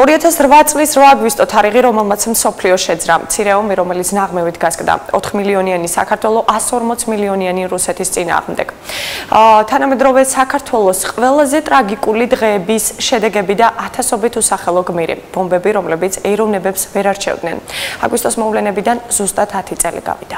2008 წლის 8 აგვისტო თარიღი, რომელმაც მსოფლიო შეძრა. მცირე ომი, რომელიც ნაღმევით გასკდა 4 მილიონიანი საქართველო 140 მილიონიანი რუსეთის წინააღმდეგ. თანამედროვე საქართველოს ყველაზე ტრაგიკული დღეების შედეგები და ათასობით უსახელო გმირი. ბომბები, რომლებიც ეროვნებებს ვერ არჩევდნენ. აგვისტოს მოვლენებიდან ზუსტად 10 წელი გავიდა.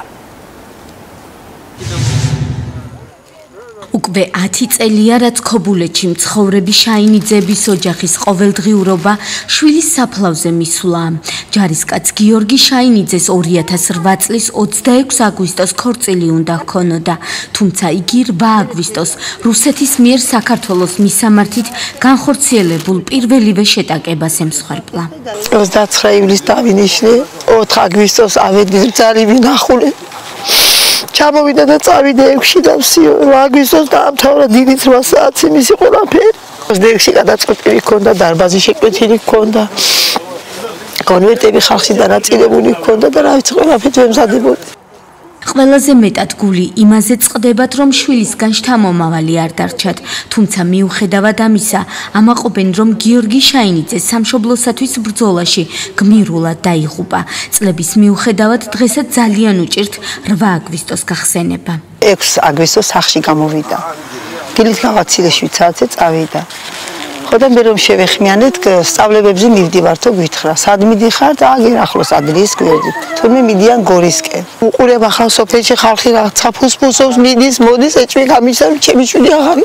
უკვე 10 წელია, რაც ქობულეთში მცხოვრები შაინიძეების ოჯახის ყოველდღიურობა შვილის საფლავზე მისვლა. ჯარისკაც გიორგი შაინიძეს 2008 წლის 26 აგვისტოს ქორწილი უნდა ჰქონოდა, თუმცა იგი 8 აგვისტოს რუსეთის მიერ საქართველოს მისამართით განხორციელებულ პირველივე შეტაკებას ემსხვერპლა. 29 ივლისს დავინიშნე, 4 აგვისტოს ავედი ბრძალი ვინახულე. ჩამოვიდა და წავიდა 6-ში და 8 აგვისტოს დაამთავრა დილით 8 საათი მისი ყველაფერი. 26-ში გადაწყვეტილი ჰქონდა, დარბაზი შეკვეთილი ჰქონდა. კონვერტები ხალხში დანაწილებული ჰქონდა და რა ვიცი, ყველაფერი ვემზადებოდი. ყველაზე მეტად გული იმაზე წყდებათ, რომ შვილისგან შთამომავალი არ დარჩათ, თუმცა მიუხედავად ამისა, ამაყობენ, რომ გიორგი შაინიძე სამშობლოსათვის ბრძოლაში გმირულად დაიღუპა. წლების მიუხედავად დღესაც ძალიან უჭირთ 8 აგვისტოს გახსენება. 6 აგვისტოს სახლში გამოვიდა. დილით გავაცილე 7 საათზე წავიდა. ხოდა მე რომ შევეხმიანეთ, სწავლებებზე მივდივართო გითხრა. სად მიდიხართ? აგერ ახლოს ადრიის გვერდით. თურმე მიდიან გორისკენ. უყურებ ახალ სოფელში ხალხი რაღაცა ფუსფუსობს, მიდის, მოდის, ეჭვი გამისა, რომ ჩემი შვილი აღარ.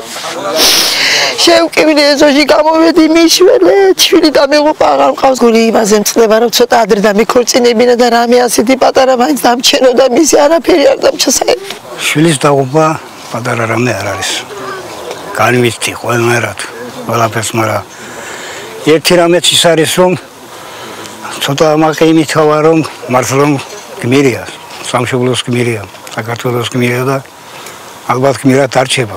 შევკივნე ეზოში გამოვედი მიშველე, შვილი დამიღუპა, აღარ მყავს. გული იმაზე მწყდება, რომ ცოტა ადრე დამიქორწინებინა და რამე ასეთი პატარა მაინც დამჩენოდა, მისი არაფერი არ დამჩასაე. შვილის დაღუპვა პატარა რამე არ არის. განვიცდი ყველანაირად. ყველაფერს, მაგრამ ერთი რამეც ის არის, რომ ცოტა მაყი იმითავა, რომ მართლა რომ გმირია, სამშობლოს გმირია, საქართველოს გმირია და ალბათ გმირად არჩება.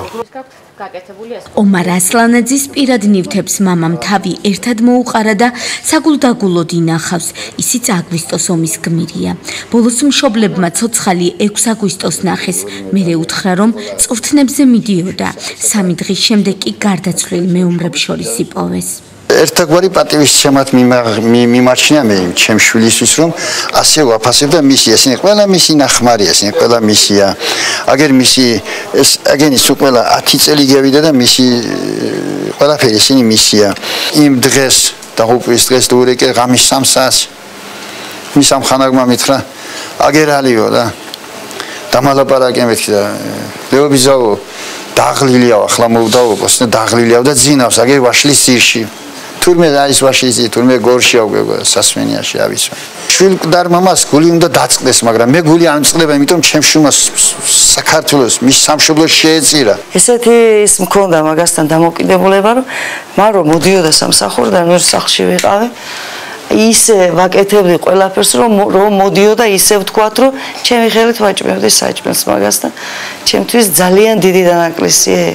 ომარ ასლანაძის პირად ნივთებს მამამ თავი ერთად მოუყარა და საგულდაგულოდ ინახავს. ისიც აგვისტოს ომის გმირია. ბოლოს მშობლებმა ცოცხალი 6 აგვისტოს ნახეს. მერე უთხრა, რომ წვრთნებზე მიდიოდა. 3 დღის შემდეგ კი გარდაცვლილ მეომრებს შორის იპოვეს. ერთგვარი პატივისცემად მიმარჩნია მე ჩემ შვილისთვის, რომ ასე ვაფასებდა მისი, ესენი ყველა მისი ნახმარია, ესენი ყველა მისია. აგერ მისი ეს აგენის ყველა 10 წელი გევიდა და მისი ყველაფერი ესენი მისია. იმ დღეს დაღუპვის დღეს დურეკე ღამის 3 საათს მის ამხანაგმა მითხრა, აგერ ალიო და დამალაპარაკე მეთქი და ლეობიზაო დაღლილიაო, ახლა მოვდაო, და დაღლილიაო და ძინავს, აგერ ვაშლის ძირში. თურმე არის ვაშიზი, თურმე გორში აგვება სასმენიაში ავისვა. შვილკვდარ მამას გული უნდა დაწყდეს, მაგრამ მე გული არ მწყდება, იმიტომ ჩემ შვილმა საქართველოს მის სამშობლოს შეეწირა. ესეთი ის მქონდა მაგასთან დამოკიდებულება, რომ მარო მოდიოდა სამსახურიდან, ვერ სახლში ვიყავი. ისე ვაკეთებდი ყველაფერს, რომ მოდიოდა ისე ვთქვათ, რომ ჩემი ხელით ვაჭმევდი საჭმელს მაგასთან. ჩემთვის ძალიან დიდი დანაკლისია.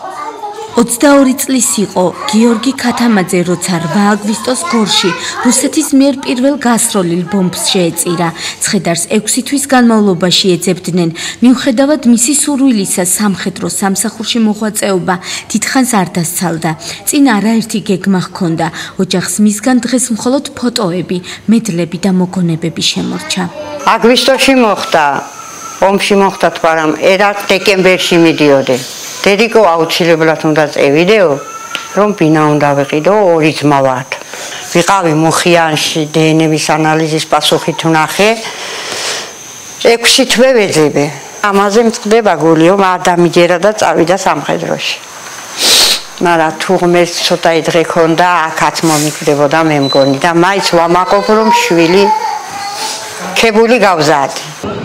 22 წლის იყო გიორგი ქათამაძე, როცა 8 აგვისტოს გორში რუსეთის მიერ პირველ გასროლილ ბომბს შეეწირა. ცხედარს 6 თვის განმავლობაში ეძებდნენ. მიუხედავად მისი სურვილისა, სამხედრო სამსახურში მოღვაწეობა დიდხანს არ დასცალდა. წინ არაერთი გეგმა ჰქონდა. ოჯახს მისგან დღეს მხოლოდ ფოტოები, მედლები და მოგონებები შემორჩა. აგვისტოში მოხდა, ომში მოხდა, თვარამ ერად დეკემბერში მიდიოდი. დედიკო აუცილებლად უნდა წევიდეო, რომ ბინა უნდა ვიყიდო, 2 ძმა ვართ. ვიყავი მუხიანში დნმ-ის ანალიზის პასუხით ვნახე. 6 თვე ვეძებე. ამაზე მწყდება გულიო, არ დამიჯერა და წავიდა სამხედროში. მაგრამ თუ ღმერთს ცოტა დღე ქონდა, აქაც მომიკვდებოდა მე მგონი და მაინც ვამაყობ, რომ შვილი ქებული გავზადე.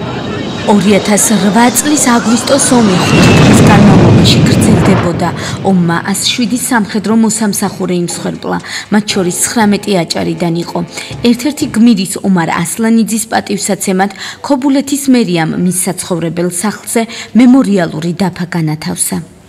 2008 წლის აგვისტოს ომი 5 დღის განმავლობაში გრძელდებოდა. ომმა 107 სამხედრო მოსამსახურე იმსხვერპლა, მათ შორის 19 აჭარიდან იყო. ერთ-ერთი გმირის ომარ ასლანიძის პატივსაცემად ქობულეთის მერიამ მის საცხოვრებელ სახლზე მემორიალური დაფა განათავსა.